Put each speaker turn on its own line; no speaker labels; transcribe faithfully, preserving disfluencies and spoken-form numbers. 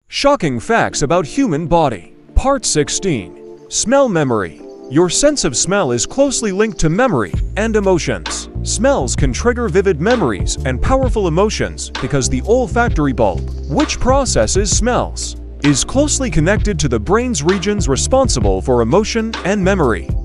Shocking facts about human body. Part sixteen. Smell memory. Your sense of smell is closely linked to memory and emotions. Smells can trigger vivid memories and powerful emotions because the olfactory bulb, which processes smells, is closely connected to the brain's regions responsible for emotion and memory.